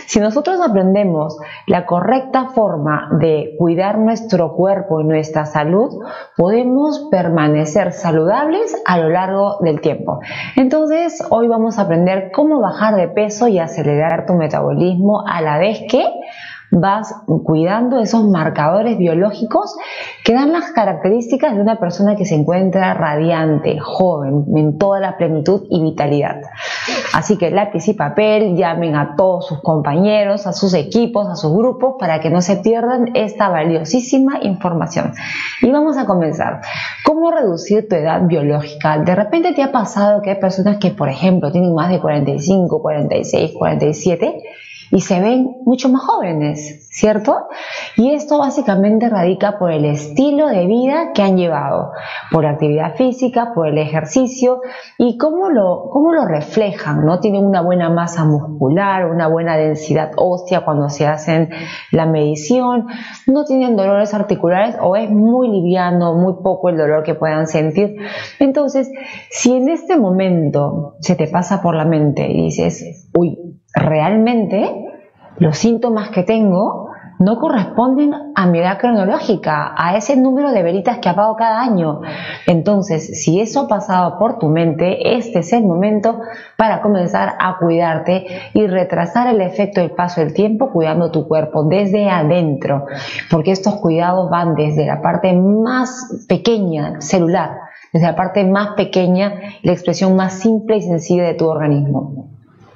Si nosotros aprendemos la correcta forma de cuidar nuestro cuerpo y nuestra salud, podemos permanecer saludables a lo largo del tiempo. Entonces, hoy vamos a aprender cómo bajar de peso y acelerar tu metabolismo a la vez que vas cuidando esos marcadores biológicos que dan las características de una persona que se encuentra radiante, joven, en toda la plenitud y vitalidad. Así que lápiz y papel, llamen a todos sus compañeros, a sus equipos, a sus grupos, para que no se pierdan esta valiosísima información. Y vamos a comenzar. ¿Cómo reducir tu edad biológica? De repente te ha pasado que hay personas que, por ejemplo, tienen más de 45, 46, 47 y se ven mucho más jóvenes, ¿cierto? Y esto básicamente radica por el estilo de vida que han llevado, por la actividad física, por el ejercicio y cómo lo reflejan, ¿no? Tienen una buena masa muscular, una buena densidad ósea cuando se hacen la medición, no tienen dolores articulares o es muy liviano, muy poco el dolor que puedan sentir. Entonces, si en este momento se te pasa por la mente y dices, uy, realmente los síntomas que tengo no corresponden a mi edad cronológica, a ese número de velitas que apago cada año. Entonces, si eso ha pasado por tu mente, este es el momento para comenzar a cuidarte y retrasar el efecto del paso del tiempo cuidando tu cuerpo desde adentro, porque estos cuidados van desde la parte más pequeña, celular, desde la parte más pequeña, la expresión más simple y sencilla de tu organismo.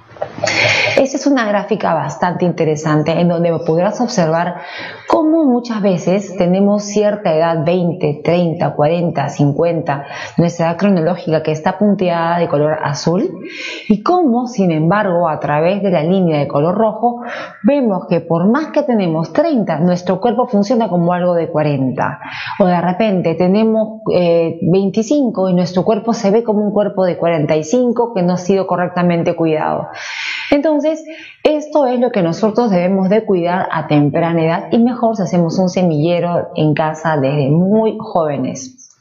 Esta es una gráfica bastante interesante en donde podrás observar cómo muchas veces tenemos cierta edad, 20, 30, 40, 50, nuestra edad cronológica que está punteada de color azul y cómo, sin embargo, a través de la línea de color rojo, vemos que por más que tenemos 30, nuestro cuerpo funciona como algo de 40. O de repente tenemos 25 y nuestro cuerpo se ve como un cuerpo de 45 que no ha sido correctamente cuidado. Entonces, esto es lo que nosotros debemos de cuidar a temprana edad y mejor si hacemos un semillero en casa desde muy jóvenes.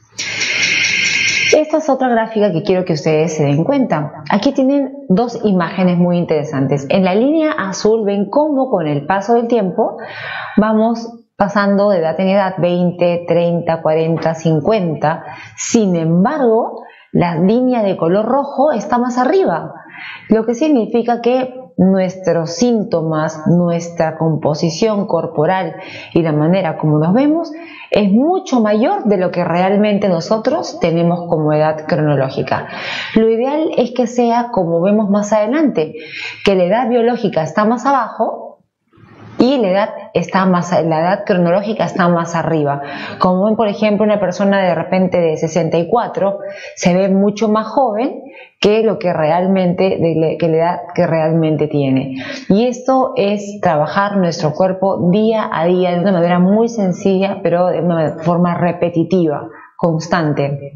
Esta es otra gráfica que quiero que ustedes se den cuenta. Aquí tienen dos imágenes muy interesantes. En la línea azul ven cómo con el paso del tiempo vamos pasando de edad en edad, 20, 30, 40, 50. Sin embargo, la línea de color rojo está más arriba, lo que significa que nuestros síntomas, nuestra composición corporal y la manera como nos vemos es mucho mayor de lo que realmente nosotros tenemos como edad cronológica. Lo ideal es que sea como vemos más adelante, que la edad biológica está más abajo y la edad cronológica está más arriba. Como ven, por ejemplo, una persona de repente de 64 se ve mucho más joven que la edad que realmente tiene. Y esto es trabajar nuestro cuerpo día a día de una manera muy sencilla, pero de una forma repetitiva, constante.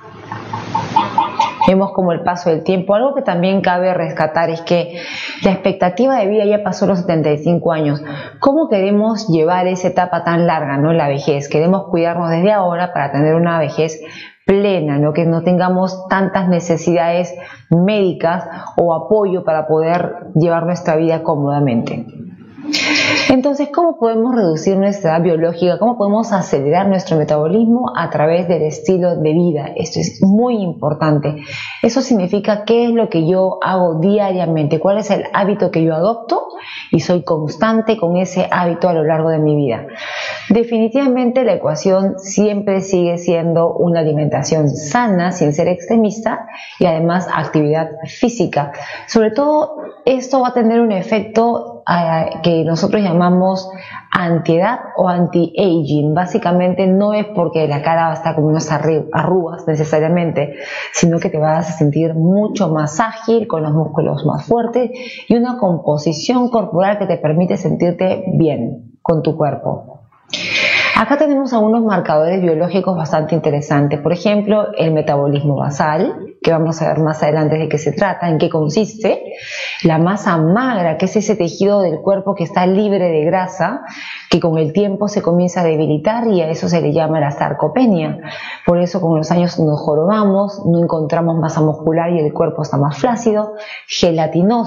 Vemos como el paso del tiempo. Algo que también cabe rescatar es que la expectativa de vida ya pasó los 75 años. ¿Cómo queremos llevar esa etapa tan larga, ¿no? La vejez. Queremos cuidarnos desde ahora para tener una vejez plena, ¿no? Que no tengamos tantas necesidades médicas o apoyo para poder llevar nuestra vida cómodamente. Entonces, ¿cómo podemos reducir nuestra edad biológica? ¿Cómo podemos acelerar nuestro metabolismo a través del estilo de vida? Esto es muy importante. Eso significa qué es lo que yo hago diariamente, cuál es el hábito que yo adopto y soy constante con ese hábito a lo largo de mi vida. Definitivamente la ecuación siempre sigue siendo una alimentación sana, sin ser extremista, y además actividad física. Sobre todo, esto va a tener un efecto que nosotros llamamos antiedad o anti-aging. Básicamente no es porque la cara va a estar como unas arrugas necesariamente, sino que te vas a sentir mucho más ágil, con los músculos más fuertes y una composición corporal que te permite sentirte bien con tu cuerpo. Acá tenemos algunos marcadores biológicos bastante interesantes. Por ejemplo, el metabolismo basal, que vamos a ver más adelante de qué se trata, en qué consiste. La masa magra, que es ese tejido del cuerpo que está libre de grasa, que con el tiempo se comienza a debilitar y a eso se le llama la sarcopenia. Por eso con los años nos jorobamos, no encontramos masa muscular y el cuerpo está más flácido, gelatinoso,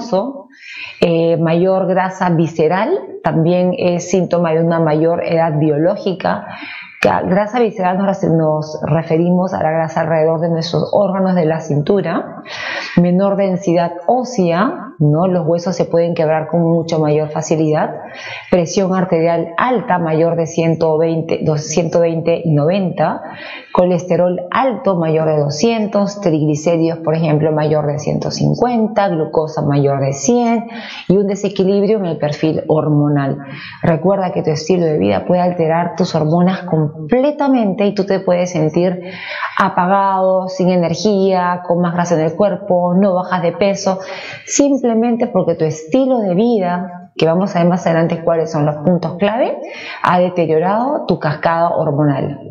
Mayor grasa visceral también es síntoma de una mayor edad biológica. Grasa visceral nos referimos a la grasa alrededor de nuestros órganos de la cintura. Menor densidad ósea, ¿no? Los huesos se pueden quebrar con mucho mayor facilidad. Presión arterial alta, mayor de 120 y 90. Colesterol alto, mayor de 200. Triglicéridos, por ejemplo, mayor de 150. Glucosa mayor de 100. Y un desequilibrio en el perfil hormonal. Recuerda que tu estilo de vida puede alterar tus hormonas completamente y tú te puedes sentir apagado, sin energía, con más grasa en el cuerpo, no bajas de peso, simplemente porque tu estilo de vida, que vamos a ver más adelante cuáles son los puntos clave, ha deteriorado tu cascada hormonal.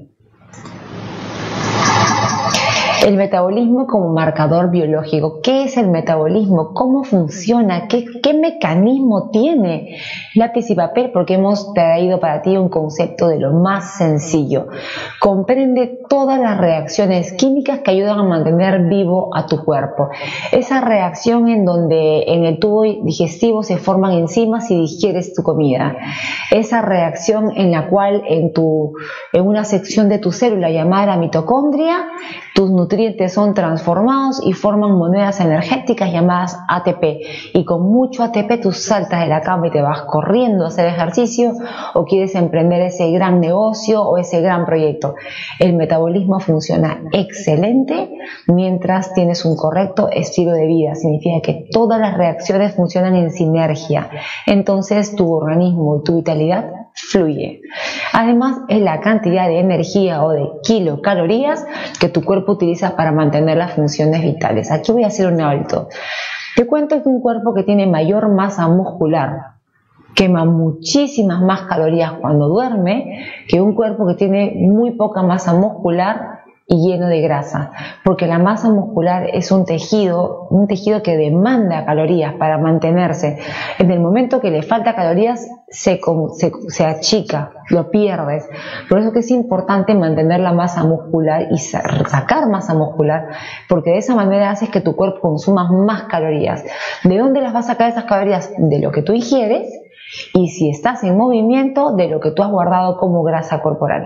El metabolismo como marcador biológico. ¿Qué es el metabolismo? ¿Cómo funciona? ¿Qué mecanismo tiene? Lápiz y papel, porque hemos traído para ti un concepto de lo más sencillo. Comprende todas las reacciones químicas que ayudan a mantener vivo a tu cuerpo. Esa reacción en donde en el tubo digestivo se forman enzimas y digieres tu comida. Esa reacción en la cual en una sección de tu célula llamada mitocondria, tus nutrientes son transformados y forman monedas energéticas llamadas ATP. Y con mucho ATP tú saltas de la cama y te vas corriendo a hacer ejercicio o quieres emprender ese gran negocio o ese gran proyecto. El metabolismo funciona excelente mientras tienes un correcto estilo de vida. Significa que todas las reacciones funcionan en sinergia. Entonces tu organismo y tu vitalidad fluye. Además, es la cantidad de energía o de kilocalorías que tu cuerpo utiliza para mantener las funciones vitales. Aquí voy a hacer un alto. Te cuento que un cuerpo que tiene mayor masa muscular quema muchísimas más calorías cuando duerme que un cuerpo que tiene muy poca masa muscular y lleno de grasa, porque la masa muscular es un tejido que demanda calorías para mantenerse. En el momento que le falta calorías se achica, lo pierdes. Por eso que es importante mantener la masa muscular y sacar masa muscular, porque de esa manera haces que tu cuerpo consuma más calorías. ¿De dónde las vas a sacar esas calorías? De lo que tú ingieres, y si estás en movimiento, de lo que tú has guardado como grasa corporal.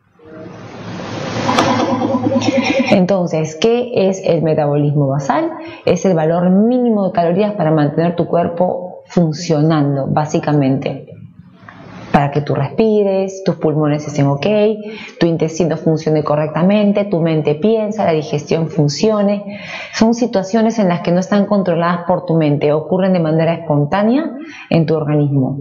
Entonces, ¿qué es el metabolismo basal? Es el valor mínimo de calorías para mantener tu cuerpo funcionando, básicamente. Para que tú respires, tus pulmones estén ok, tu intestino funcione correctamente, tu mente piensa, la digestión funcione. Son situaciones en las que no están controladas por tu mente, ocurren de manera espontánea en tu organismo.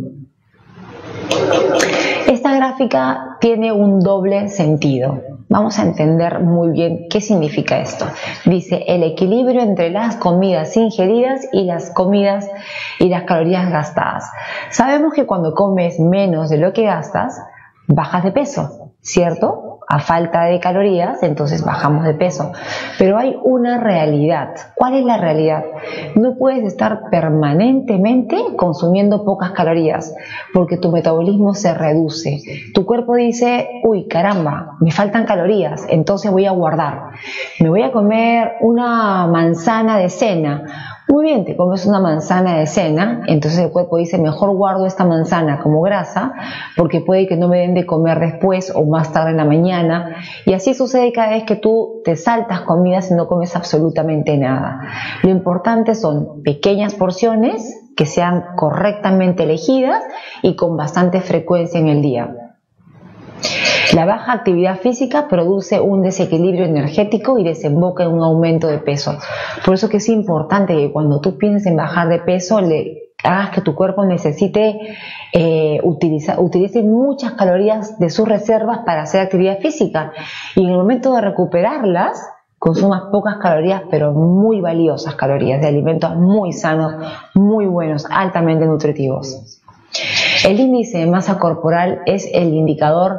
Esta gráfica tiene un doble sentido. Vamos a entender muy bien qué significa esto. Dice el equilibrio entre las comidas ingeridas y las calorías gastadas. Sabemos que cuando comes menos de lo que gastas, bajas de peso, ¿cierto? A falta de calorías, entonces bajamos de peso. Pero hay una realidad. ¿Cuál es la realidad? No puedes estar permanentemente consumiendo pocas calorías, porque tu metabolismo se reduce. Tu cuerpo dice, uy, caramba, me faltan calorías, entonces voy a guardar. Me voy a comer una manzana de cena. Muy bien, te comes una manzana de cena, entonces el cuerpo dice, mejor guardo esta manzana como grasa, porque puede que no me den de comer después o más tarde en la mañana, y así sucede cada vez que tú te saltas comidas y no comes absolutamente nada. Lo importante son pequeñas porciones que sean correctamente elegidas y con bastante frecuencia en el día. La baja actividad física produce un desequilibrio energético y desemboca en un aumento de peso. Por eso que es importante que cuando tú pienses en bajar de peso, hagas que tu cuerpo necesite utilice muchas calorías de sus reservas para hacer actividad física. Y en el momento de recuperarlas, consumas pocas calorías, pero muy valiosas calorías, de alimentos muy sanos, muy buenos, altamente nutritivos. El índice de masa corporal es el indicador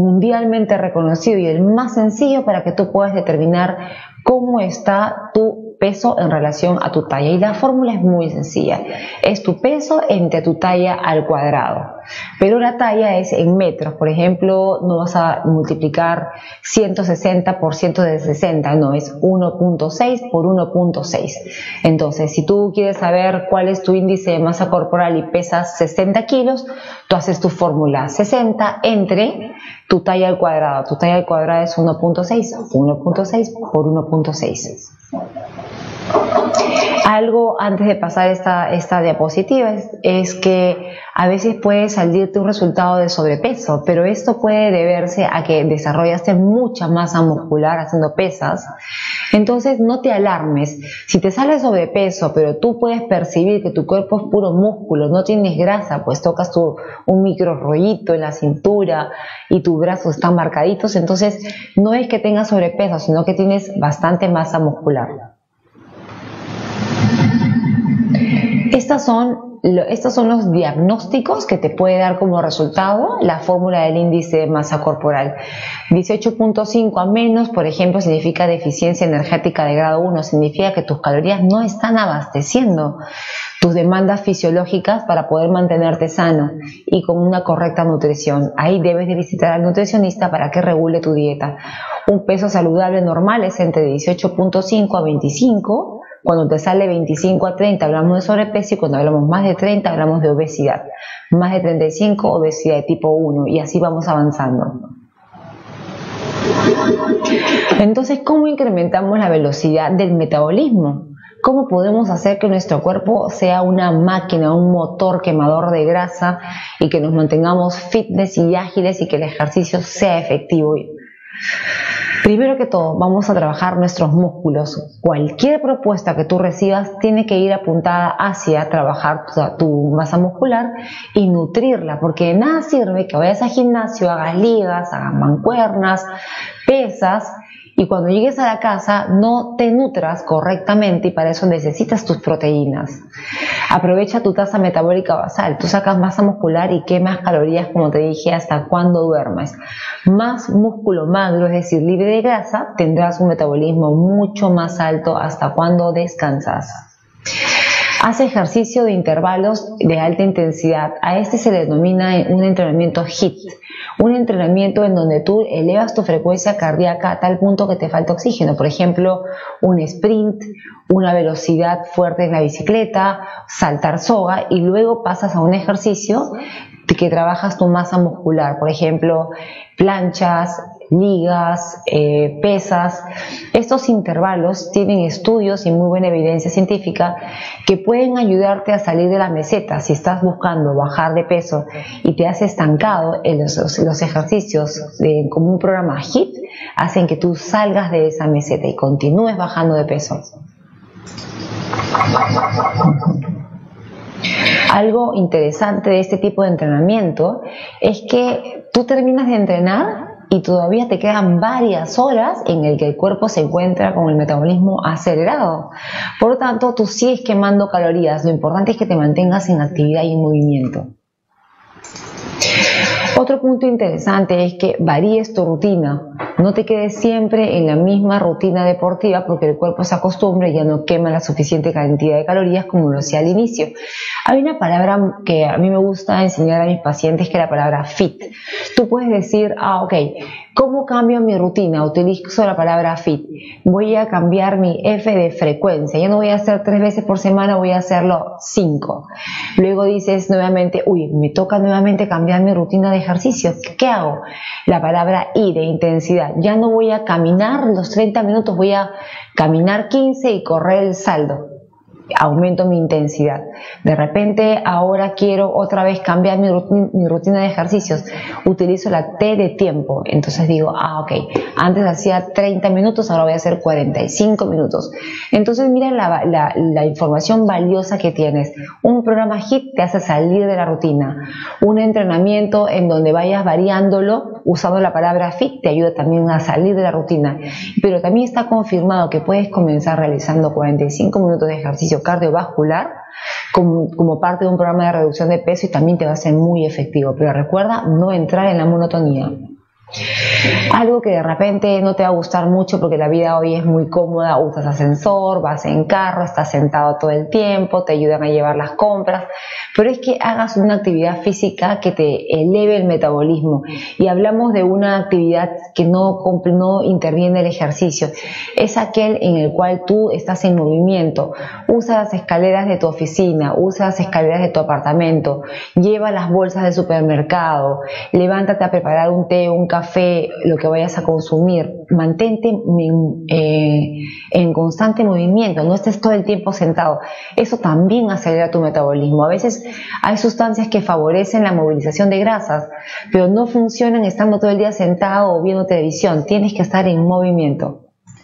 mundialmente reconocido y el más sencillo para que tú puedas determinar cómo está tu peso en relación a tu talla. Y la fórmula es muy sencilla. Es tu peso entre tu talla al cuadrado. Pero la talla es en metros. Por ejemplo, no vas a multiplicar 160 por 160, no, es 1.6 por 1.6. Entonces, si tú quieres saber cuál es tu índice de masa corporal y pesas 60 kilos, tú haces tu fórmula 60 entre tu talla al cuadrado. Tu talla al cuadrado es 1.6 por 1.6. Algo antes de pasar esta diapositiva es que a veces puede salirte un resultado de sobrepeso, pero esto puede deberse a que desarrollaste mucha masa muscular haciendo pesas. Entonces no te alarmes. Si te sale sobrepeso, pero tú puedes percibir que tu cuerpo es puro músculo, no tienes grasa, pues tocas un micro rollito en la cintura y tus brazos están marcaditos, entonces no es que tengas sobrepeso, sino que tienes bastante masa muscular. Estos son los diagnósticos que te puede dar como resultado la fórmula del índice de masa corporal. 18.5 a menos, por ejemplo, significa deficiencia energética de grado 1, significa que tus calorías no están abasteciendo tus demandas fisiológicas para poder mantenerte sano y con una correcta nutrición. Ahí debes de visitar al nutricionista para que regule tu dieta. Un peso saludable normal es entre 18.5 a 25. Cuando te sale 25 a 30 hablamos de sobrepeso y cuando hablamos más de 30 hablamos de obesidad. Más de 35, obesidad de tipo 1 y así vamos avanzando. Entonces, ¿cómo incrementamos la velocidad del metabolismo? ¿Cómo podemos hacer que nuestro cuerpo sea una máquina, un motor quemador de grasa y que nos mantengamos fitness y ágiles y que el ejercicio sea efectivo? Primero que todo, vamos a trabajar nuestros músculos. Cualquier propuesta que tú recibas tiene que ir apuntada hacia trabajar tu masa muscular y nutrirla, porque de nada sirve que vayas al gimnasio, hagas ligas, hagas mancuernas, pesas, y cuando llegues a la casa no te nutras correctamente y para eso necesitas tus proteínas. Aprovecha tu tasa metabólica basal, tú sacas masa muscular y quemas calorías, como te dije, hasta cuando duermes. Más músculo magro, es decir, libre de grasa, tendrás un metabolismo mucho más alto hasta cuando descansas. Haz ejercicio de intervalos de alta intensidad. A este se le denomina un entrenamiento HIIT. Un entrenamiento en donde tú elevas tu frecuencia cardíaca a tal punto que te falta oxígeno. Por ejemplo, un sprint, una velocidad fuerte en la bicicleta, saltar soga y luego pasas a un ejercicio que trabajas tu masa muscular. Por ejemplo, planchas, ligas, pesas. Estos intervalos tienen estudios y muy buena evidencia científica que pueden ayudarte a salir de la meseta. Si estás buscando bajar de peso y te has estancado, en los ejercicios como un programa HIIT hacen que tú salgas de esa meseta y continúes bajando de peso. Algo interesante de este tipo de entrenamiento es que tú terminas de entrenar y todavía te quedan varias horas en el que el cuerpo se encuentra con el metabolismo acelerado. Por lo tanto, tú sigues quemando calorías. Lo importante es que te mantengas en actividad y en movimiento. Otro punto interesante es que varíes tu rutina. No te quedes siempre en la misma rutina deportiva porque el cuerpo se acostumbra y ya no quema la suficiente cantidad de calorías como lo hacía al inicio. Hay una palabra que a mí me gusta enseñar a mis pacientes, que es la palabra fit. Tú puedes decir, ok, ¿cómo cambio mi rutina? Utilizo la palabra fit. Voy a cambiar mi F de frecuencia. Ya no voy a hacer 3 veces por semana, voy a hacerlo 5. Luego dices nuevamente, me toca nuevamente cambiar mi rutina de ejercicio. ¿Qué hago? La palabra I de intensidad. Ya no voy a caminar los 30 minutos, voy a caminar 15 y correr el saldo. Aumento mi intensidad. De repente ahora quiero otra vez cambiar mi rutina de ejercicios. Utilizo la T de tiempo. Entonces digo, ok, antes hacía 30 minutos, ahora voy a hacer 45 minutos. Entonces mira la información valiosa que tienes. Un programa HIIT te hace salir de la rutina. Un entrenamiento en donde vayas variándolo usando la palabra FIT te ayuda también a salir de la rutina. Pero también está confirmado que puedes comenzar realizando 45 minutos de ejercicio cardiovascular como parte de un programa de reducción de peso y también te va a ser muy efectivo. Pero recuerda no entrar en la monotonía. Algo que de repente no te va a gustar mucho porque la vida hoy es muy cómoda, usas ascensor, vas en carro, estás sentado todo el tiempo, te ayudan a llevar las compras, pero es que hagas una actividad física que te eleve el metabolismo. Y hablamos de una actividad que no interviene el ejercicio, es aquel en el cual tú estás en movimiento, usa las escaleras de tu oficina, usa las escaleras de tu apartamento, lleva las bolsas del supermercado, levántate a preparar un té, un café, lo que vayas a consumir, mantente en constante movimiento, no estés todo el tiempo sentado. Eso también acelera tu metabolismo. A veces hay sustancias que favorecen la movilización de grasas, pero no funcionan estando todo el día sentado o viendo televisión. Tienes que estar en movimiento.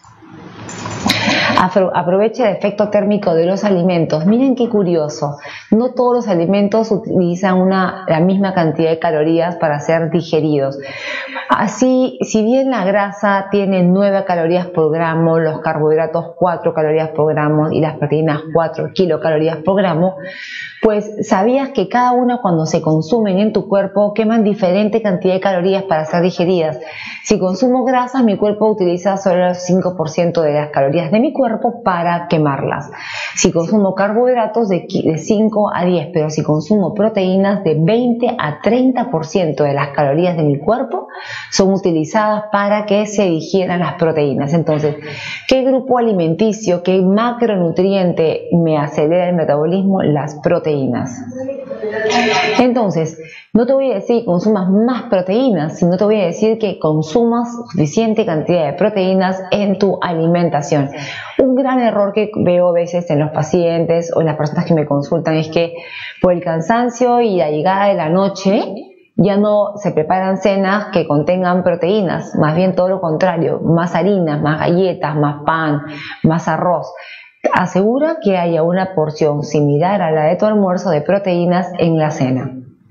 Aprovecha el efecto térmico de los alimentos. Miren qué curioso, no todos los alimentos utilizan la misma cantidad de calorías para ser digeridos. Así, si bien la grasa tiene 9 calorías por gramo, los carbohidratos 4 calorías por gramo y las proteínas 4 kilocalorías por gramo, pues sabías que cada una cuando se consumen en tu cuerpo queman diferente cantidad de calorías para ser digeridas. Si consumo grasas, mi cuerpo utiliza solo el 5% de las calorías de mi cuerpo para quemarlas. Si consumo carbohidratos de 5 a 10, pero si consumo proteínas de 20 a 30% de las calorías de mi cuerpo son utilizadas para que se digieran las proteínas. Entonces, ¿qué grupo alimenticio, qué macronutriente me acelera el metabolismo? Las proteínas. Entonces, no te voy a decir que consumas más proteínas, sino te voy a decir que consumas suficiente cantidad de proteínas en tu alimentación. Un gran error que veo a veces en los pacientes o en las personas que me consultan es que por el cansancio y la llegada de la noche ya no se preparan cenas que contengan proteínas, más bien todo lo contrario, más harinas, más galletas, más pan, más arroz. Asegura que haya una porción similar a la de tu almuerzo de proteínas en la cena.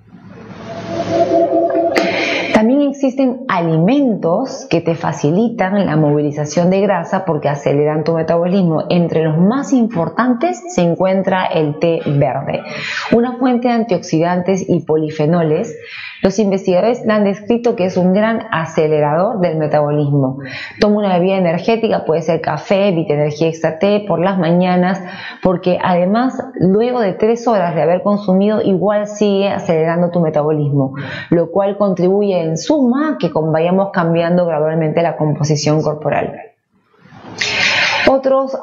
También existen alimentos que te facilitan la movilización de grasa porque aceleran tu metabolismo. Entre los más importantes se encuentra el té verde, una fuente de antioxidantes y polifenoles. Los investigadores han descrito que es un gran acelerador del metabolismo. Toma una bebida energética, puede ser café, Vita Energía Extra Té por las mañanas, porque además luego de 3 horas de haber consumido igual sigue acelerando tu metabolismo, lo cual contribuye en suma que vayamos cambiando gradualmente la composición corporal. Otros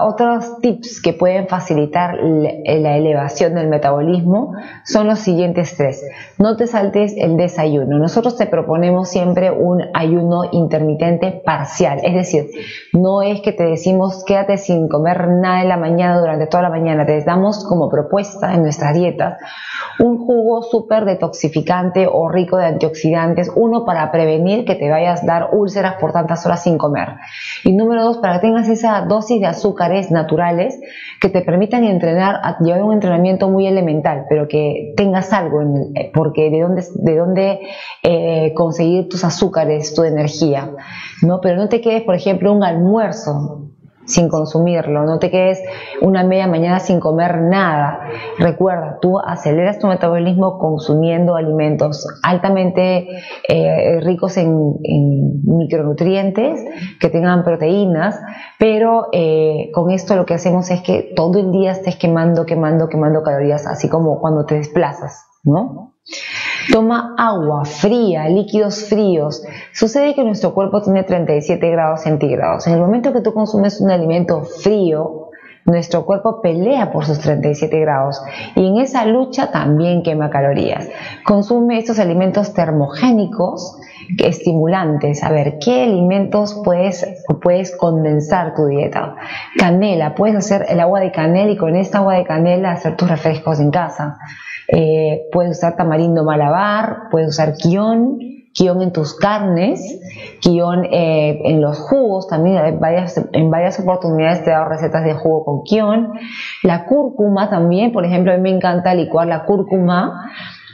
tips que pueden facilitar la elevación del metabolismo son los siguientes 3. No te saltes el desayuno. Nosotros te proponemos siempre un ayuno intermitente parcial, es decir, no es que te decimos quédate sin comer nada en la mañana durante toda la mañana, te damos como propuesta en nuestras dietas un jugo súper detoxificante o rico de antioxidantes, uno para prevenir que te vayas a dar úlceras por tantas horas sin comer, y número 2, para que tengas esa dosis de azúcares naturales que te permitan llevar un entrenamiento muy elemental, pero que tengas algo, porque de dónde conseguir tus azúcares, tu energía, ¿no? Pero no te quedes, por ejemplo, un almuerzo sin consumirlo, no te quedes una media mañana sin comer nada. Recuerda, tú aceleras tu metabolismo consumiendo alimentos altamente ricos en micronutrientes, que tengan proteínas, pero con esto lo que hacemos es que todo el día estés quemando calorías, así como cuando te desplazas, ¿no? Toma agua fría, líquidos fríos. Sucede que nuestro cuerpo tiene 37 grados centígrados. En el momento que tú consumes un alimento frío, nuestro cuerpo pelea por sus 37 grados y en esa lucha también quema calorías. Consume estos alimentos termogénicos, estimulantes. A ver, ¿qué alimentos puedes condensar tu dieta? Canela, puedes hacer el agua de canela y con esta agua de canela hacer tus refrescos en casa. Puedes usar tamarindo malabar, puedes usar quión en tus carnes, quión en los jugos, también en varias oportunidades te he dado recetas de jugo con quión. La cúrcuma también, por ejemplo, a mí me encanta licuar la cúrcuma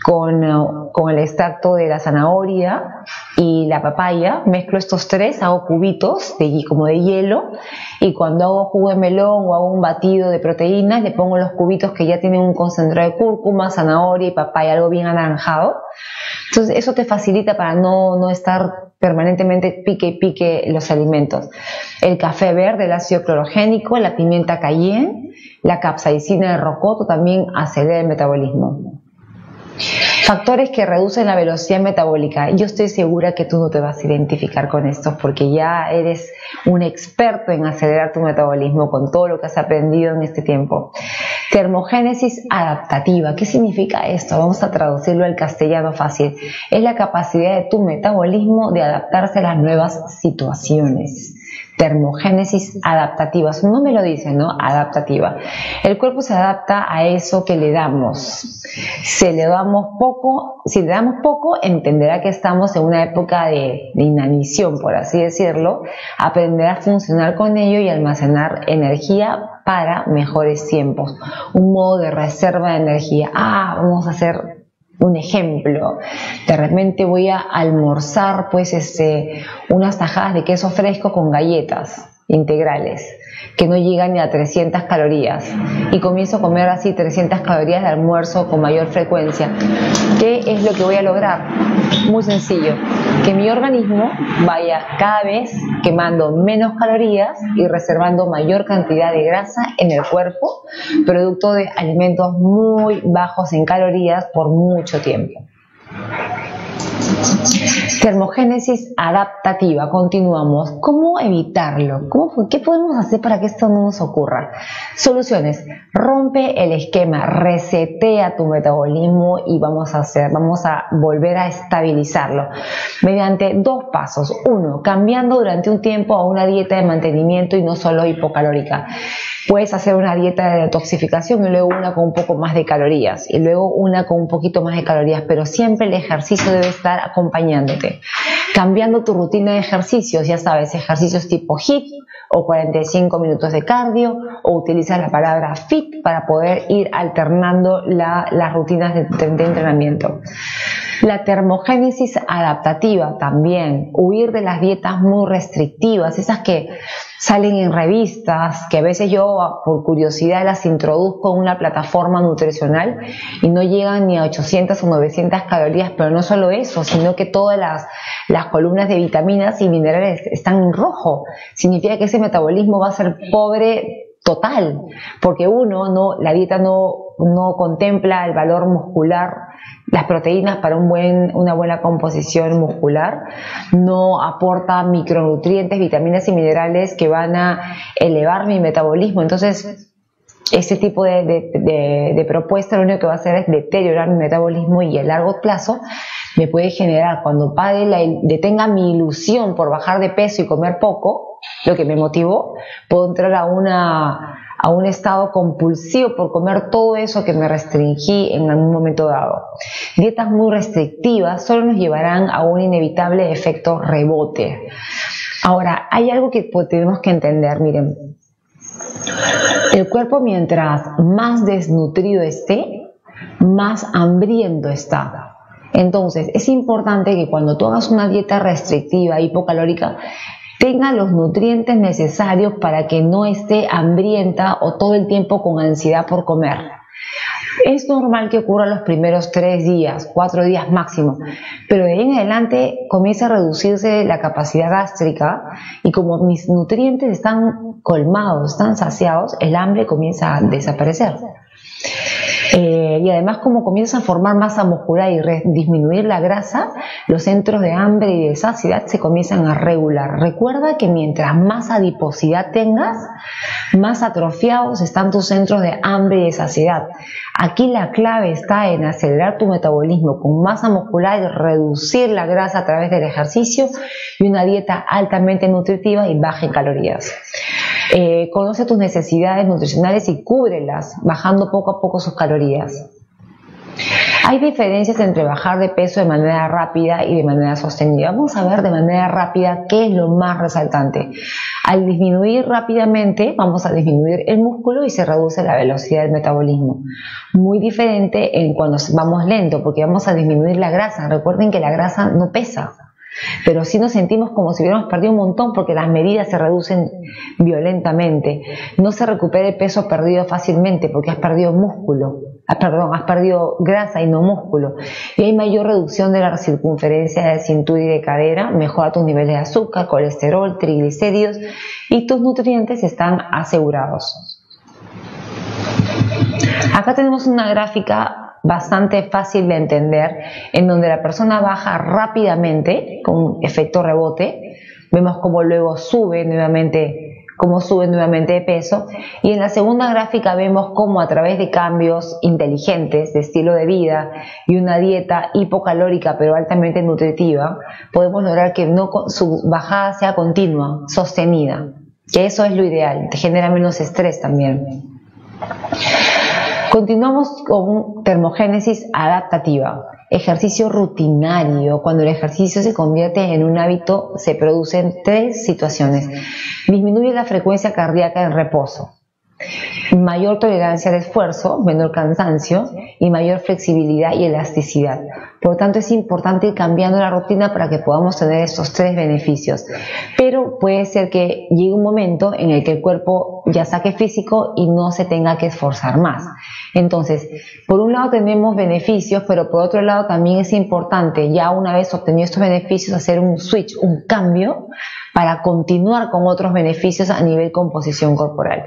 con el extracto de la zanahoria y la papaya, mezclo estos 3, hago cubitos como de hielo, y cuando hago jugo de melón o hago un batido de proteínas le pongo los cubitos que ya tienen un concentrado de cúrcuma, zanahoria y papaya, algo bien anaranjado. Entonces eso te facilita para no estar permanentemente pique y pique los alimentos. El café verde, el ácido clorogénico, la pimienta cayenne, la capsaicina de rocoto también acelera el metabolismo. Factores que reducen la velocidad metabólica. Yo estoy segura que tú no te vas a identificar con estos porque ya eres un experto en acelerar tu metabolismo con todo lo que has aprendido en este tiempo. Termogénesis adaptativa. ¿Qué significa esto? Vamos a traducirlo al castellano fácil. Es la capacidad de tu metabolismo de adaptarse a las nuevas situaciones. Termogénesis adaptativa. Su nombre lo dice, ¿no? Adaptativa. El cuerpo se adapta a eso que le damos. Si le damos poco, entenderá que estamos en una época de inanición, por así decirlo. Aprenderá a funcionar con ello y almacenar energía para mejores tiempos. Un modo de reserva de energía. Vamos a hacer un ejemplo. De repente voy a almorzar unas tajadas de queso fresco con galletas integrales que no llegan ni a 300 calorías y comienzo a comer así 300 calorías de almuerzo con mayor frecuencia. ¿Qué es lo que voy a lograr? Muy sencillo, que mi organismo vaya cada vez quemando menos calorías y reservando mayor cantidad de grasa en el cuerpo, producto de alimentos muy bajos en calorías por mucho tiempo. Termogénesis adaptativa. Continuamos. ¿Cómo evitarlo? ¿Qué podemos hacer para que esto no nos ocurra? Soluciones. Rompe el esquema, resetea tu metabolismo y vamos a volver a estabilizarlo mediante dos pasos. Uno, cambiando durante un tiempo a una dieta de mantenimiento y no solo hipocalórica. Puedes hacer una dieta de detoxificación y luego una con un poco más de calorías y luego una con un poquito más de calorías, pero siempre el ejercicio debe estar acompañándote. Cambiando tu rutina de ejercicios, ya sabes, ejercicios tipo HIIT o 45 minutos de cardio, o utilizas la palabra FIT para poder ir alternando las rutinas de entrenamiento. La termogénesis adaptativa también, huir de las dietas muy restrictivas, esas que salen en revistas, que a veces yo por curiosidad las introduzco en una plataforma nutricional y no llegan ni a 800 o 900 calorías, pero no solo eso, sino que todas las columnas de vitaminas y minerales están en rojo. Significa que ese metabolismo va a ser pobre total, porque la dieta no contempla el valor muscular, las proteínas para una buena composición muscular, no aporta micronutrientes, vitaminas y minerales que van a elevar mi metabolismo. Entonces, ese tipo de propuesta lo único que va a hacer es deteriorar mi metabolismo y a largo plazo me puede generar, cuando detenga mi ilusión por bajar de peso y comer poco, lo que me motivó, puedo entrar a un estado compulsivo por comer todo eso que me restringí en algún momento dado. Dietas muy restrictivas solo nos llevarán a un inevitable efecto rebote. Ahora, hay algo que tenemos que entender, miren. El cuerpo, mientras más desnutrido esté, más hambriento está. Entonces, es importante que cuando tú hagas una dieta restrictiva, hipocalórica, tenga los nutrientes necesarios para que no esté hambrienta o todo el tiempo con ansiedad por comer. Es normal que ocurra los primeros 3 días, 4 días máximo, pero de ahí en adelante comienza a reducirse la capacidad gástrica y como mis nutrientes están colmados, están saciados, el hambre comienza a desaparecer. Y además, como comienza a formar masa muscular y disminuir la grasa, los centros de hambre y de saciedad se comienzan a regular. Recuerda que mientras más adiposidad tengas, más atrofiados están tus centros de hambre y de saciedad. Aquí la clave está en acelerar tu metabolismo con masa muscular y reducir la grasa a través del ejercicio y una dieta altamente nutritiva y baja en calorías. Conoce tus necesidades nutricionales y cúbrelas, bajando poco a poco sus calorías. Hay diferencias entre bajar de peso de manera rápida y de manera sostenida. Vamos a ver de manera rápida qué es lo más resaltante. Al disminuir rápidamente, vamos a disminuir el músculo y se reduce la velocidad del metabolismo. Muy diferente en cuando vamos lento, porque vamos a disminuir la grasa. Recuerden que la grasa no pesa. pero sí nos sentimos como si hubiéramos perdido un montón porque las medidas se reducen violentamente. No se recupera el peso perdido fácilmente porque has perdido músculo, has perdido grasa y no músculo. Y hay mayor reducción de la circunferencia de cintura y de cadera, mejora tus niveles de azúcar, colesterol, triglicéridos y tus nutrientes están asegurados. Acá tenemos una gráfica bastante fácil de entender, en donde la persona baja rápidamente con efecto rebote. Vemos cómo luego sube nuevamente de peso, y en la segunda gráfica vemos cómo a través de cambios inteligentes de estilo de vida y una dieta hipocalórica pero altamente nutritiva podemos lograr que su bajada sea continua, sostenida, que eso es lo ideal, te genera menos estrés también. Continuamos con termogénesis adaptativa, ejercicio rutinario. Cuando el ejercicio se convierte en un hábito, se producen 3 situaciones. Disminuye la frecuencia cardíaca en reposo, mayor tolerancia al esfuerzo, menor cansancio y mayor flexibilidad y elasticidad. Por lo tanto, es importante ir cambiando la rutina para que podamos tener estos 3 beneficios. Pero puede ser que llegue un momento en el que el cuerpo ya saque físico y no se tenga que esforzar más. Entonces, por un lado tenemos beneficios, pero por otro lado también es importante, ya una vez obtenido estos beneficios, hacer un switch, un cambio, para continuar con otros beneficios a nivel composición corporal.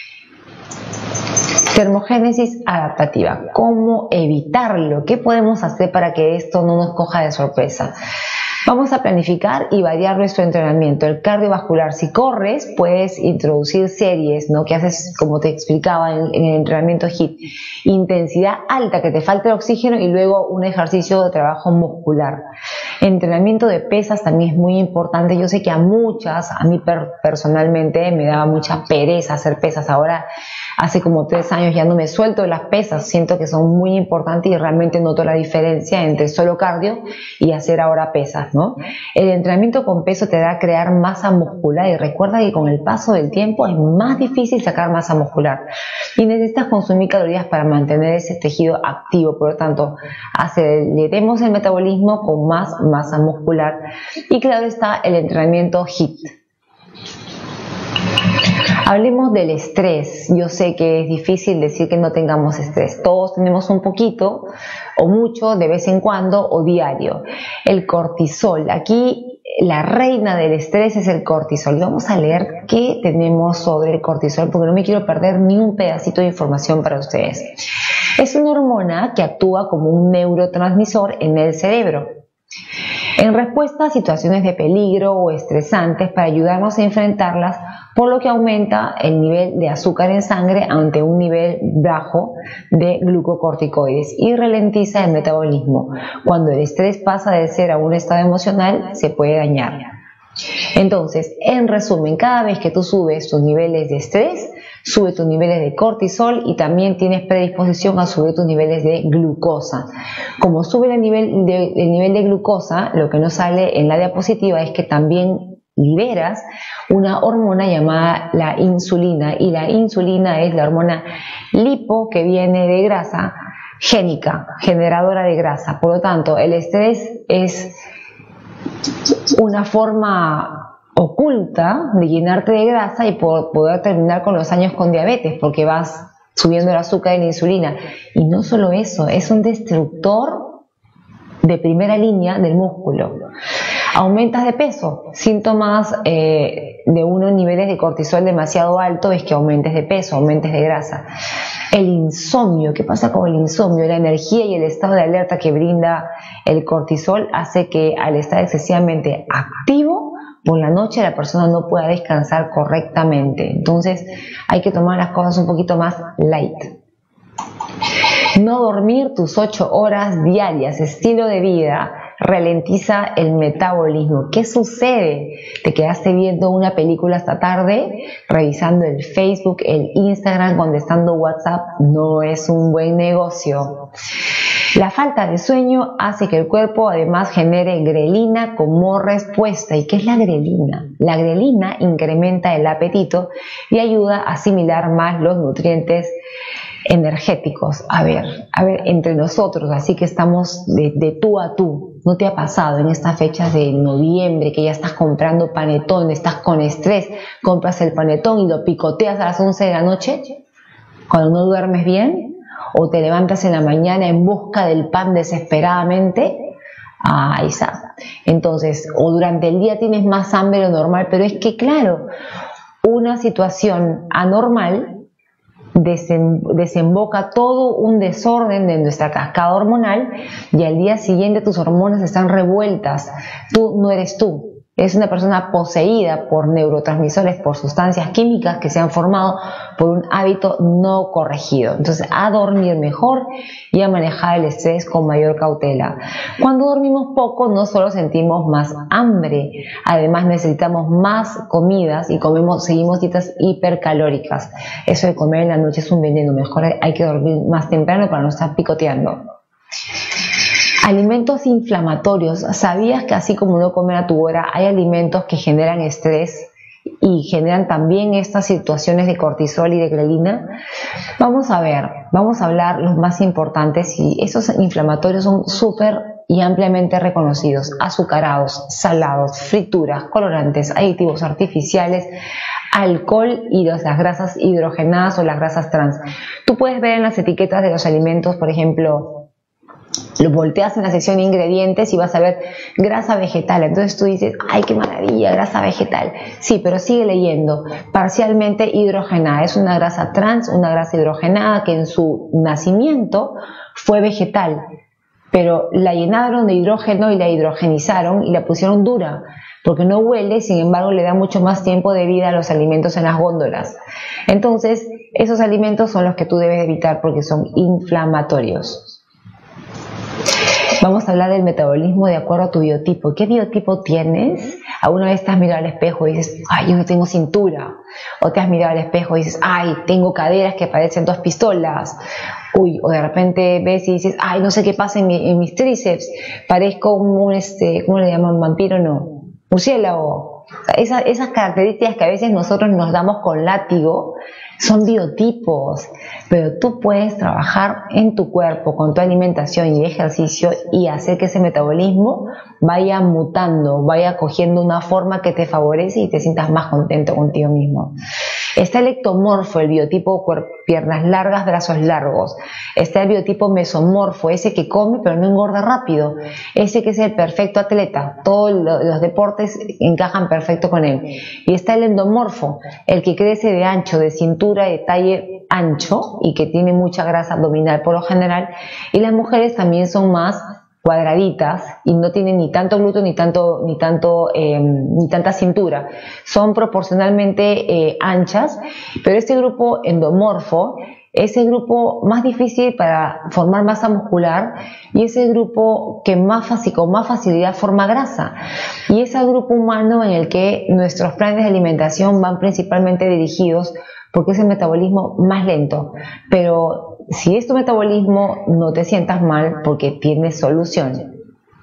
Termogénesis adaptativa. ¿Cómo evitarlo? ¿Qué podemos hacer para que esto no nos coja de sorpresa? Vamos a planificar y variar nuestro entrenamiento. El cardiovascular, si corres, puedes introducir series, ¿no? Que haces, como te explicaba en el entrenamiento HIIT, intensidad alta, que te falta el oxígeno, y luego un ejercicio de trabajo muscular. Entrenamiento de pesas también es muy importante. Yo sé que a mí personalmente me daba mucha pereza hacer pesas. Ahora, hace como 3 años ya no me suelto de las pesas, siento que son muy importantes y realmente noto la diferencia entre solo cardio y hacer ahora pesas, ¿no? El entrenamiento con peso te da a crear masa muscular, y recuerda que con el paso del tiempo es más difícil sacar masa muscular y necesitas consumir calorías para mantener ese tejido activo. Por lo tanto, aceleremos el metabolismo con más masa muscular. Y claro está el entrenamiento HIIT. Hablemos del estrés. Yo sé que es difícil decir que no tengamos estrés. Todos tenemos un poquito o mucho de vez en cuando o diario. El cortisol. Aquí la reina del estrés es el cortisol. Y vamos a leer qué tenemos sobre el cortisol porque no me quiero perder ni un pedacito de información para ustedes. Es una hormona que actúa como un neurotransmisor en el cerebro, en respuesta a situaciones de peligro o estresantes, para ayudarnos a enfrentarlas, por lo que aumenta el nivel de azúcar en sangre ante un nivel bajo de glucocorticoides y ralentiza el metabolismo. Cuando el estrés pasa de ser a un estado emocional, se puede dañar. Entonces, en resumen, cada vez que tú subes tus niveles de estrés, sube tus niveles de cortisol y también tienes predisposición a subir tus niveles de glucosa. Como sube el nivel de glucosa, lo que nos sale en la diapositiva es que también liberas una hormona llamada la insulina, y la insulina es la hormona lipo que viene de grasa génica, generadora de grasa. Por lo tanto, el estrés es una forma oculta de llenarte de grasa y poder terminar con los años con diabetes, porque vas subiendo el azúcar y la insulina. Y no solo eso, es un destructor de primera línea del músculo. Aumentas de peso. Síntomas de unos niveles de cortisol demasiado alto es que aumentes de peso, aumentes de grasa. El insomnio. ¿Qué pasa con el insomnio? La energía y el estado de alerta que brinda el cortisol hace que, al estar excesivamente activo por la noche, la persona no pueda descansar correctamente. Entonces hay que tomar las cosas un poquito más light. No dormir tus 8 horas diarias, estilo de vida, ralentiza el metabolismo. ¿Qué sucede? Te quedaste viendo una película hasta tarde, revisando el Facebook, el Instagram, contestando WhatsApp. No es un buen negocio. La falta de sueño hace que el cuerpo además genere grelina como respuesta. ¿Y qué es la grelina? La grelina incrementa el apetito y ayuda a asimilar más los nutrientes energéticos. A ver, entre nosotros, así que estamos de tú a tú. ¿No te ha pasado en estas fechas de noviembre que ya estás comprando panetón, estás con estrés, compras el panetón y lo picoteas a las 11 de la noche cuando no duermes bien? ¿O te levantas en la mañana en busca del pan desesperadamente? Ahí está. Entonces, o durante el día tienes más hambre de lo normal, pero es que claro, una situación anormal desemboca todo un desorden de nuestra cascada hormonal y al día siguiente tus hormonas están revueltas. Tú no eres tú. Es una persona poseída por neurotransmisores, por sustancias químicas que se han formado por un hábito no corregido. Entonces, a dormir mejor y a manejar el estrés con mayor cautela. Cuando dormimos poco, no solo sentimos más hambre, además necesitamos más comidas y seguimos dietas hipercalóricas. Eso de comer en la noche es un veneno. Mejor hay que dormir más temprano para no estar picoteando. Alimentos inflamatorios. ¿Sabías que así como no comer a tu hora, hay alimentos que generan estrés y generan también estas situaciones de cortisol y de grelina? Vamos a hablar los más importantes, y esos inflamatorios son súper y ampliamente reconocidos: azucarados, salados, frituras, colorantes, aditivos artificiales, alcohol y las grasas hidrogenadas o las grasas trans. Tú puedes ver en las etiquetas de los alimentos, por ejemplo, lo volteas en la sección de ingredientes y vas a ver grasa vegetal. Entonces tú dices, ¡ay, qué maravilla, grasa vegetal! Sí, pero sigue leyendo, parcialmente hidrogenada. Es una grasa trans, una grasa hidrogenada que en su nacimiento fue vegetal, pero la llenaron de hidrógeno y la hidrogenizaron y la pusieron dura, porque no huele, sin embargo le da mucho más tiempo de vida a los alimentos en las góndolas. Entonces, esos alimentos son los que tú debes evitar porque son inflamatorios. Vamos a hablar del metabolismo de acuerdo a tu biotipo. ¿Qué biotipo tienes? ¿Alguna vez te has mirado al espejo y dices, ay, yo no tengo cintura? ¿O te has mirado al espejo y dices, ay, tengo caderas que parecen 2 pistolas? Uy, o de repente ves y dices, ay, no sé qué pasa en mis tríceps, parezco ¿cómo le llaman? ¿Vampiro? No, murciélago. Esas características que a veces nosotros nos damos con látigo son biotipos, pero tú puedes trabajar en tu cuerpo con tu alimentación y ejercicio y hacer que ese metabolismo vaya mutando, vaya cogiendo una forma que te favorece y te sientas más contento contigo mismo. Está el ectomorfo, el biotipo piernas largas, brazos largos. Está el biotipo mesomorfo, ese que come pero no engorda rápido. Ese que es el perfecto atleta. Todos los deportes encajan perfecto con él. Y está el endomorfo, el que crece de ancho, de cintura, de talle ancho y que tiene mucha grasa abdominal por lo general. Y las mujeres también son más cuadraditas y no tienen ni tanto glúteo ni tanta cintura, son proporcionalmente anchas, pero este grupo endomorfo es el grupo más difícil para formar masa muscular y es el grupo que con más facilidad forma grasa, y es el grupo humano en el que nuestros planes de alimentación van principalmente dirigidos porque es el metabolismo más lento. Pero si es tu metabolismo, no te sientas mal porque tienes solución.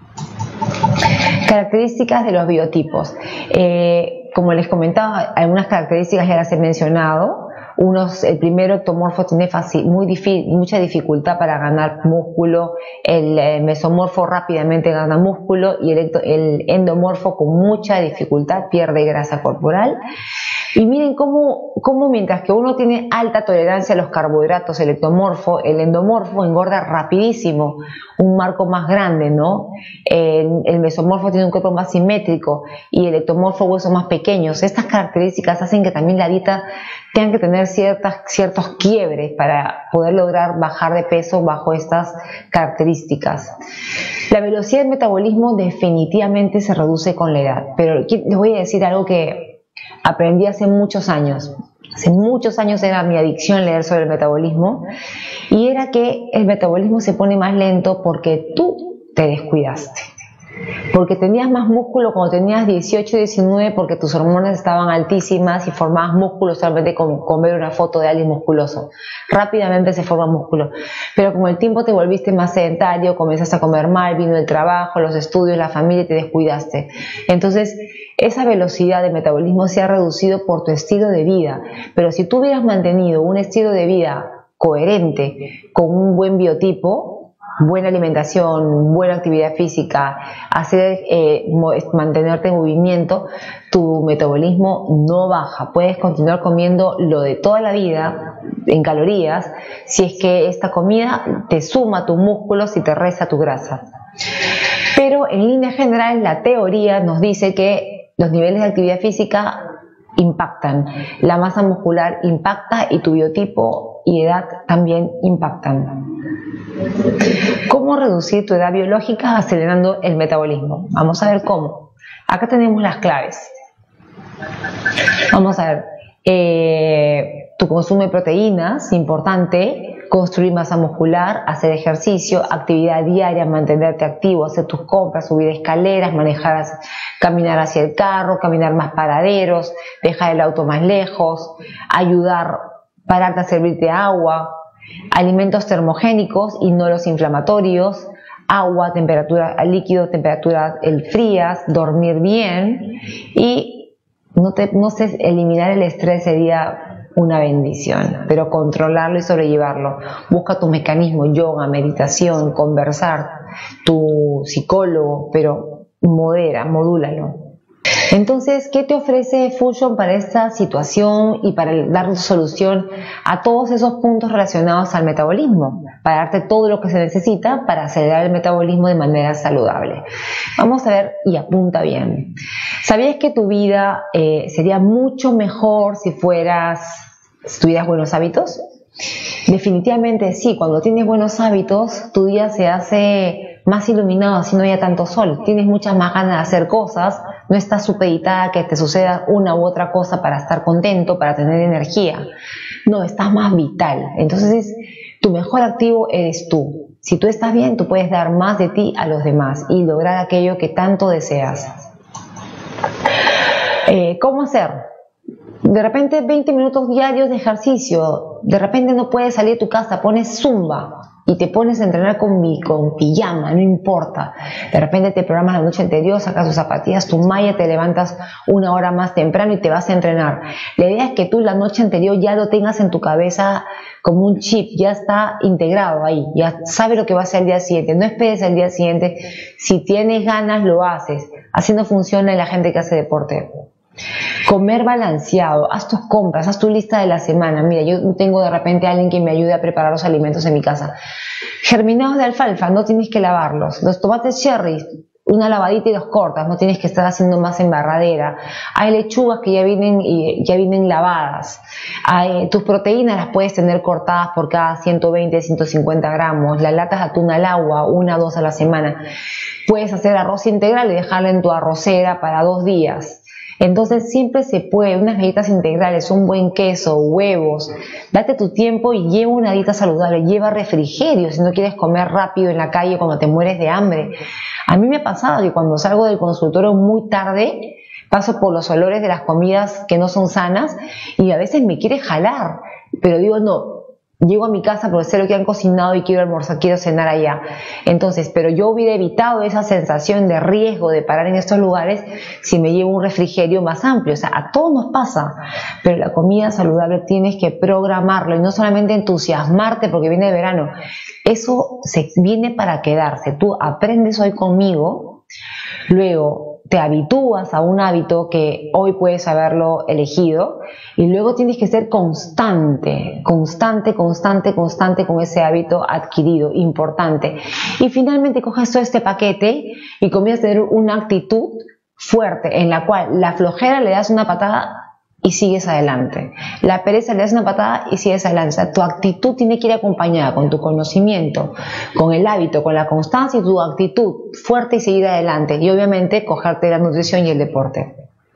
Características de los biotipos. Como les comentaba, algunas características ya las he mencionado. El primero, ectomorfo, tiene mucha dificultad para ganar músculo. El mesomorfo rápidamente gana músculo y el endomorfo con mucha dificultad pierde grasa corporal. Y miren cómo mientras que uno tiene alta tolerancia a los carbohidratos, el endomorfo engorda rapidísimo, un marco más grande, ¿no? El mesomorfo tiene un cuerpo más simétrico y el ectomorfo huesos más pequeños. Estas características hacen que también la dieta tenga que tener ciertos quiebres para poder lograr bajar de peso bajo estas características. La velocidad del metabolismo definitivamente se reduce con la edad, pero les voy a decir algo que aprendí hace muchos años. Hace muchos años era mi adicción leer sobre el metabolismo, y era que el metabolismo se pone más lento porque tú te descuidaste. Porque tenías más músculo cuando tenías 18, 19, porque tus hormonas estaban altísimas y formabas músculo solamente con ver una foto de alguien musculoso. Rápidamente se forma músculo. Pero con el tiempo te volviste más sedentario, comenzaste a comer mal, vino el trabajo, los estudios, la familia y te descuidaste. Entonces, esa velocidad de metabolismo se ha reducido por tu estilo de vida. Pero si tú hubieras mantenido un estilo de vida coherente, con un buen biotipo, buena alimentación, buena actividad física, mantenerte en movimiento, tu metabolismo no baja. Puedes continuar comiendo lo de toda la vida en calorías si es que esta comida te suma tus músculos y te resta tu grasa. Pero en línea general la teoría nos dice que los niveles de actividad física impactan, la masa muscular impacta y tu biotipo y edad también impactan. ¿Cómo reducir tu edad biológica acelerando el metabolismo? Vamos a ver cómo. Acá tenemos las claves. Vamos a ver, tu consumo de proteínas, importante, construir masa muscular, hacer ejercicio, actividad diaria, mantenerte activo, hacer tus compras, subir escaleras, caminar hacia el carro, caminar más paraderos, dejar el auto más lejos, pararte a servirte agua, alimentos termogénicos y no los inflamatorios, agua, temperatura líquido, temperaturas frías, dormir bien y no sé, eliminar el estrés sería una bendición, pero controlarlo y sobrellevarlo. Busca tu mecanismo, yoga, meditación, conversar, tu psicólogo, pero modúlalo. Entonces, ¿qué te ofrece Fusion para esta situación y para dar solución a todos esos puntos relacionados al metabolismo? Para darte todo lo que se necesita para acelerar el metabolismo de manera saludable. Vamos a ver y apunta bien. ¿Sabías que tu vida sería mucho mejor si tuvieras buenos hábitos? Definitivamente sí, cuando tienes buenos hábitos, tu día se hace más iluminado, así no haya tanto sol, tienes muchas más ganas de hacer cosas, no estás supeditada a que te suceda una u otra cosa para estar contento, para tener energía, no, estás más vital. Entonces tu mejor activo eres tú. Si tú estás bien, tú puedes dar más de ti a los demás y lograr aquello que tanto deseas. ¿Cómo hacer? De repente 20 minutos diarios de ejercicio, de repente no puedes salir de tu casa, pones zumba y te pones a entrenar con pijama, no importa. De repente te programas la noche anterior, sacas tus zapatillas, tu malla, te levantas una hora más temprano y te vas a entrenar. La idea es que tú la noche anterior ya lo tengas en tu cabeza como un chip, ya está integrado ahí, ya sabes lo que va a ser el día siguiente. No esperes el día siguiente, si tienes ganas lo haces. Así no funciona la gente que hace deporte. Comer balanceado, haz tus compras, haz tu lista de la semana. Mira, yo tengo de repente a alguien que me ayude a preparar los alimentos en mi casa. Germinados de alfalfa, no tienes que lavarlos. Los tomates cherry, una lavadita y los cortas, no tienes que estar haciendo más embarradera. Hay lechugas que ya vienen lavadas. Tus proteínas las puedes tener cortadas por cada 120, 150 gramos. Las latas de atún al agua, 1 o 2 a la semana. Puedes hacer arroz integral y dejarlo en tu arrocera para 2 días. Entonces siempre se puede, unas galletas integrales, un buen queso, huevos, date tu tiempo y lleva una dieta saludable, lleva refrigerio si no quieres comer rápido en la calle cuando te mueres de hambre. A mí me ha pasado que cuando salgo del consultorio muy tarde, paso por los olores de las comidas que no son sanas y a veces me quiere jalar, pero digo no. Llego a mi casa porque sé lo que han cocinado y quiero almorzar, quiero cenar allá. Entonces, pero yo hubiera evitado esa sensación de riesgo de parar en estos lugares si me llevo un refrigerio más amplio. O sea, a todos nos pasa, pero la comida saludable tienes que programarlo y no solamente entusiasmarte porque viene el verano. Eso viene para quedarse. Tú aprendes hoy conmigo, luego te habitúas a un hábito que hoy puedes haberlo elegido y luego tienes que ser constante con ese hábito adquirido, importante. Y finalmente coges todo este paquete y comienzas a tener una actitud fuerte en la cual la flojera le das una patada y sigues adelante. La pereza le das una patada y sigues adelante. O sea, tu actitud tiene que ir acompañada con tu conocimiento, con el hábito, con la constancia y tu actitud fuerte y seguir adelante. Y obviamente cogerte la nutrición y el deporte.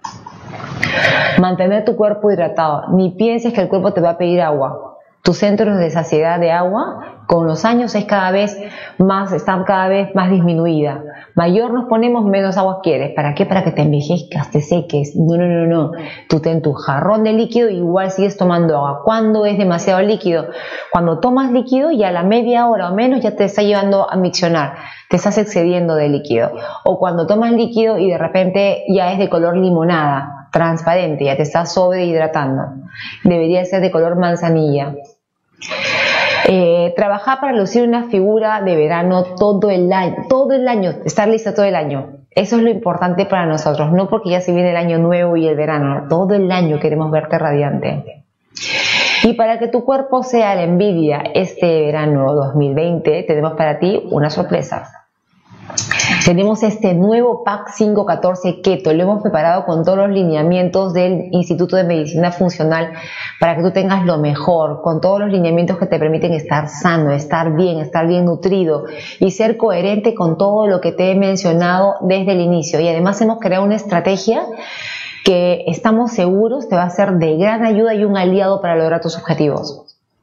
Mantener tu cuerpo hidratado. Ni pienses que el cuerpo te va a pedir agua. Tu centro de saciedad de agua con los años está cada vez más disminuida. Mayor nos ponemos, menos agua quieres. ¿Para qué? Para que te envejezcas, te seques. No. Tú ten tu jarrón de líquido y igual sigues tomando agua. ¿Cuándo es demasiado líquido? Cuando tomas líquido y a la media hora o menos ya te está llevando a miccionar. Te estás excediendo de líquido. O cuando tomas líquido y de repente ya es de color limonada, transparente, ya te estás sobrehidratando. Debería ser de color manzanilla. Trabajar para lucir una figura de verano todo el año, estar lista todo el año. Eso es lo importante para nosotros, no porque ya se viene el año nuevo y el verano, todo el año queremos verte radiante. Y para que tu cuerpo sea la envidia este verano 2020, tenemos para ti una sorpresa. Tenemos este nuevo Pack 514 Keto, lo hemos preparado con todos los lineamientos del Instituto de Medicina Funcional para que tú tengas lo mejor, con todos los lineamientos que te permiten estar sano, estar bien nutrido y ser coherente con todo lo que te he mencionado desde el inicio. Y además hemos creado una estrategia que estamos seguros te va a ser de gran ayuda y un aliado para lograr tus objetivos.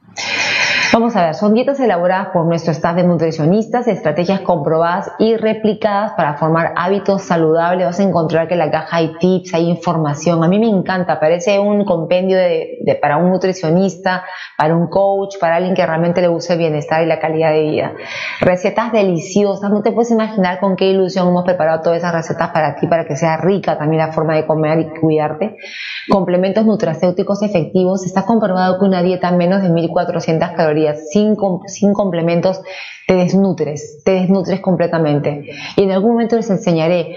Vamos a ver, son dietas elaboradas por nuestro staff de nutricionistas, estrategias comprobadas y replicadas para formar hábitos saludables. Vas a encontrar que en la caja hay tips, hay información. A mí me encanta, parece un compendio para un nutricionista, para un coach, para alguien que realmente le guste el bienestar y la calidad de vida. Recetas deliciosas, no te puedes imaginar con qué ilusión hemos preparado todas esas recetas para ti, para que sea rica también la forma de comer y cuidarte. Complementos nutracéuticos efectivos. Está comprobado que una dieta menos de 1400 calorías sin complementos te desnutres completamente. Y en algún momento les enseñaré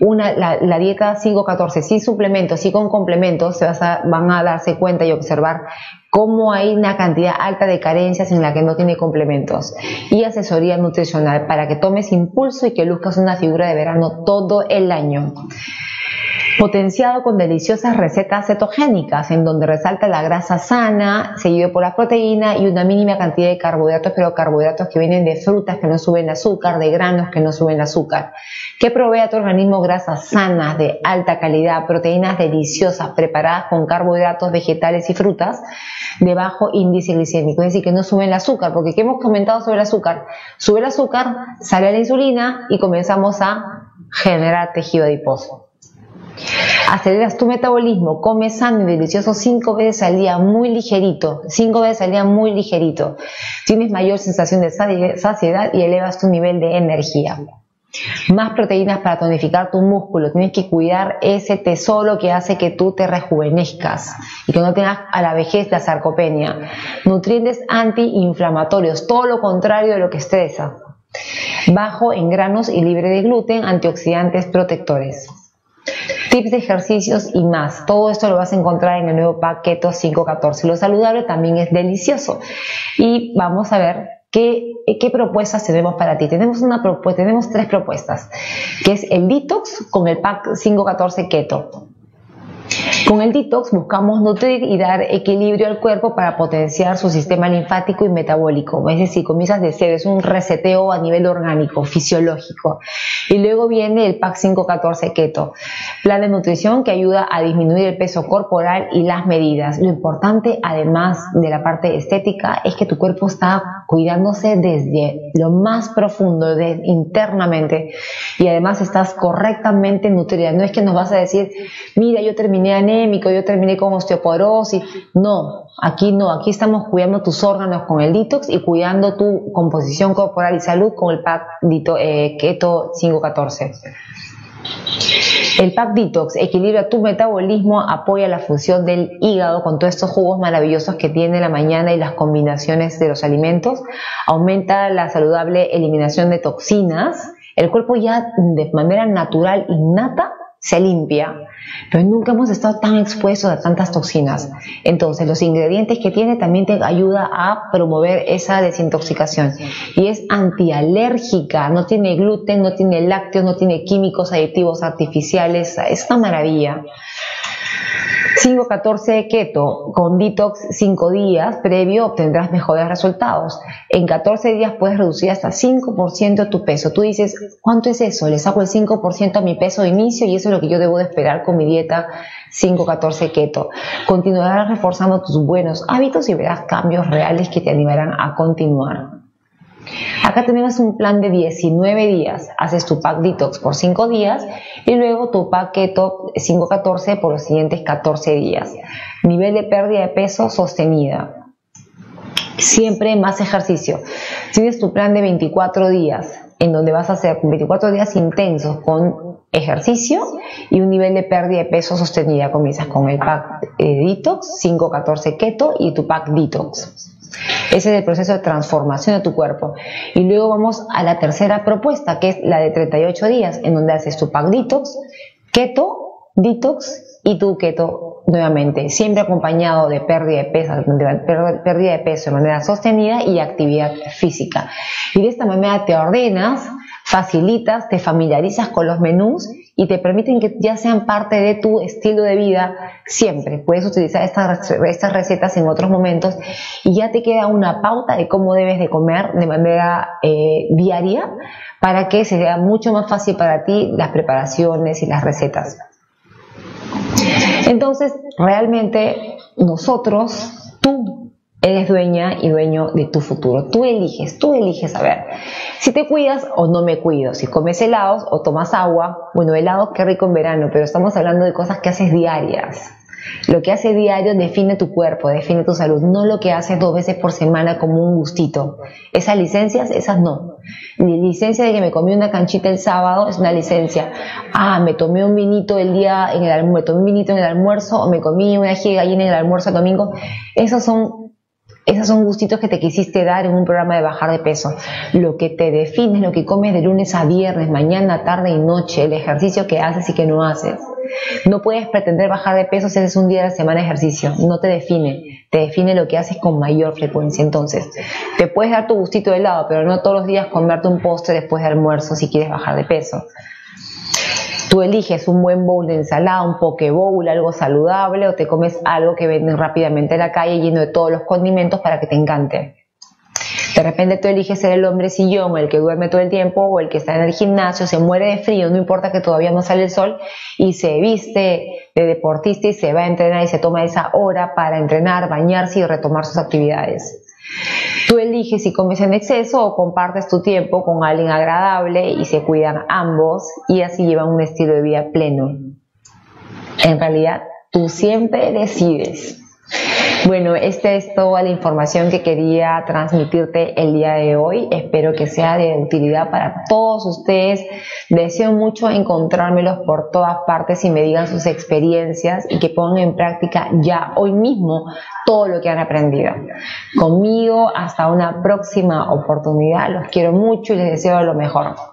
la dieta 514 sin suplementos y con complementos. Van a darse cuenta y observar cómo hay una cantidad alta de carencias en la que no tiene complementos. Y asesoría nutricional para que tomes impulso y que luzcas una figura de verano todo el año. Potenciado con deliciosas recetas cetogénicas, en donde resalta la grasa sana, seguido por la proteína y una mínima cantidad de carbohidratos, pero carbohidratos que vienen de frutas que no suben azúcar, de granos que no suben azúcar, que provee a tu organismo grasas sanas, de alta calidad, proteínas deliciosas, preparadas con carbohidratos, vegetales y frutas, de bajo índice glicémico, es decir, que no suben el azúcar, porque ¿qué hemos comentado sobre el azúcar? Sube el azúcar, sale la insulina y comenzamos a generar tejido adiposo. Aceleras tu metabolismo, comes sano y delicioso 5 veces al día, muy ligerito, 5 veces al día muy ligerito. Tienes mayor sensación de saciedad y elevas tu nivel de energía. Más proteínas para tonificar tu músculo. Tienes que cuidar ese tesoro que hace que tú te rejuvenezcas y que no tengas a la vejez la sarcopenia. Nutrientes antiinflamatorios, todo lo contrario de lo que estresa. Bajo en granos y libre de gluten, antioxidantes protectores. Tips de ejercicios y más. Todo esto lo vas a encontrar en el nuevo Pack Keto 514. Lo saludable también es delicioso. Y vamos a ver qué propuestas tenemos para ti. Tenemos 3 propuestas, que es el detox con el Pack 514 Keto. Con el detox buscamos nutrir y dar equilibrio al cuerpo para potenciar su sistema linfático y metabólico. Es decir, comienzas de cero, es un reseteo a nivel orgánico, fisiológico. Y luego viene el Pack 514 Keto, plan de nutrición que ayuda a disminuir el peso corporal y las medidas. Lo importante, además de la parte estética, es que tu cuerpo está cuidándose desde lo más profundo, internamente, y además estás correctamente nutrida. No es que nos vas a decir, mira, yo terminé anémico, yo terminé con osteoporosis. No, aquí estamos cuidando tus órganos con el detox y cuidando tu composición corporal y salud con el Pack Keto 514. El Pack Detox equilibra tu metabolismo, apoya la función del hígado con todos estos jugos maravillosos que tiene la mañana y las combinaciones de los alimentos, aumenta la saludable eliminación de toxinas. El cuerpo ya de manera natural, innata, se limpia, pero nunca hemos estado tan expuestos a tantas toxinas. Entonces, los ingredientes que tiene también te ayuda a promover esa desintoxicación. Y es antialérgica, no tiene gluten, no tiene lácteos, no tiene químicos aditivos artificiales. Es una maravilla. 514 Keto, con detox 5 días previo obtendrás mejores resultados. En 14 días puedes reducir hasta 5% tu peso. Tú dices, ¿cuánto es eso? Le saco el 5% a mi peso de inicio y eso es lo que yo debo de esperar con mi dieta 514 Keto. Continuarás reforzando tus buenos hábitos y verás cambios reales que te animarán a continuar. Acá tenemos un plan de 19 días. Haces tu Pack Detox por 5 días y luego tu Pack Keto 514 por los siguientes 14 días. Nivel de pérdida de peso sostenida. Siempre más ejercicio. Tienes tu plan de 24 días en donde vas a hacer 24 días intensos con ejercicio y un nivel de pérdida de peso sostenida. Comienzas con el Pack Detox 514 Keto y tu Pack Detox. Ese es el proceso de transformación de tu cuerpo. Y luego vamos a la tercera propuesta, que es la de 38 días, en donde haces tu pack detox, keto, detox y tu keto nuevamente, siempre acompañado de pérdida de peso de manera sostenida y actividad física. Y de esta manera te ordenas, facilitas, te familiarizas con los menús y te permiten que ya sean parte de tu estilo de vida siempre. Puedes utilizar estas recetas en otros momentos y ya te queda una pauta de cómo debes de comer de manera diaria para que sea mucho más fácil para ti las preparaciones y las recetas. Entonces, realmente nosotros, tú eres dueña y dueño de tu futuro. Tú eliges, a ver, si te cuidas o no me cuido, si comes helados o tomas agua. Bueno, helados qué rico en verano, pero estamos hablando de cosas que haces diarias. Lo que haces diario define tu cuerpo, define tu salud, no lo que haces 2 veces por semana como un gustito. Esas licencias, esas no. Mi licencia de que me comí una canchita el sábado es una licencia. Me tomé un vinito me tomé un vinito en el almuerzo, o me comí una ají de gallina en el almuerzo el domingo. Esos son gustitos que te quisiste dar en un programa de bajar de peso. Lo que te define es lo que comes de lunes a viernes, mañana, tarde y noche, el ejercicio que haces y que no haces. No puedes pretender bajar de peso si haces un día a la semana de ejercicio. No te define lo que haces con mayor frecuencia. Entonces, te puedes dar tu gustito de helado, pero no todos los días comerte un postre después de almuerzo si quieres bajar de peso. Tú eliges un buen bowl de ensalada, un poke bowl, algo saludable, o te comes algo que venden rápidamente en la calle lleno de todos los condimentos para que te encante. De repente tú eliges ser el hombre sillón, el que duerme todo el tiempo, o el que está en el gimnasio, se muere de frío, no importa que todavía no sale el sol, y se viste de deportista y se va a entrenar y se toma esa hora para entrenar, bañarse y retomar sus actividades. Tú eliges si comes en exceso o compartes tu tiempo con alguien agradable y se cuidan ambos y así llevan un estilo de vida pleno. En realidad, tú siempre decides. Bueno, esta es toda la información que quería transmitirte el día de hoy. Espero que sea de utilidad para todos ustedes. Deseo mucho encontrármelos por todas partes y me digan sus experiencias y que pongan en práctica ya hoy mismo todo lo que han aprendido. Conmigo, hasta una próxima oportunidad. Los quiero mucho y les deseo lo mejor.